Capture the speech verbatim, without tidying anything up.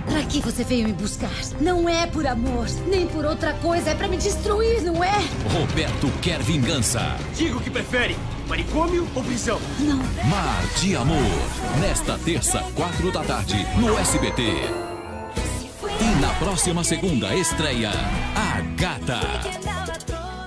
Pra que você veio me buscar? Não é por amor, nem por outra coisa. É pra me destruir, não é? Roberto quer vingança. Diga o que prefere, manicômio ou prisão? Não. Mar de Amor. Nesta terça, quatro da tarde, no S B T. E na próxima segunda, estreia A Gata.